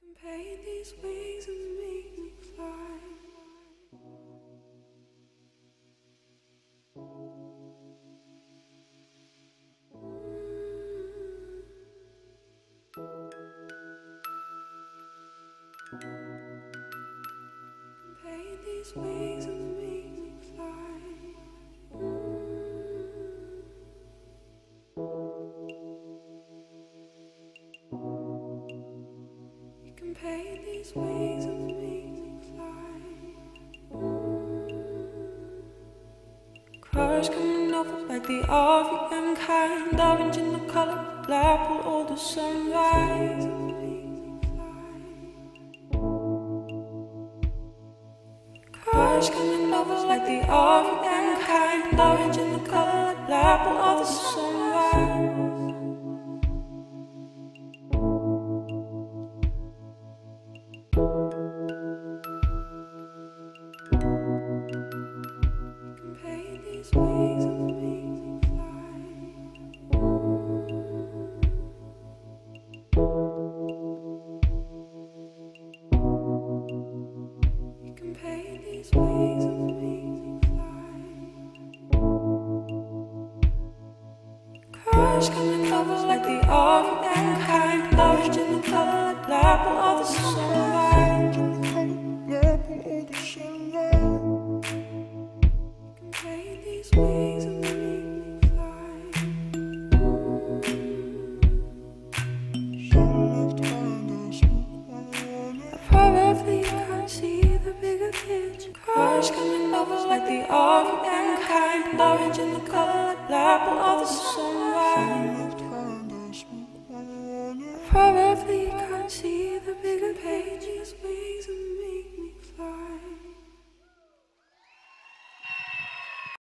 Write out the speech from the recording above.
Paint these wings and make me fly. Paint these wings and make me fly. You can paint these wings and make me fly. Cars coming over like the RVM kind, orange in the color, black will all the sunrise. Cars coming over like the RVM kind, orange in the color, black will all the sunrise. These wings and make me fly. You can paint these wings and make me fly. Cars coming over like the RVM kind, orange in the color, black will all the sunlight. Paint these wings and make me fly. Forever you can't see the bigger picture. Cars coming over like the RVM kind, orange in the color, black will all the sunlight. Forever you can't see the bigger paint these wings and make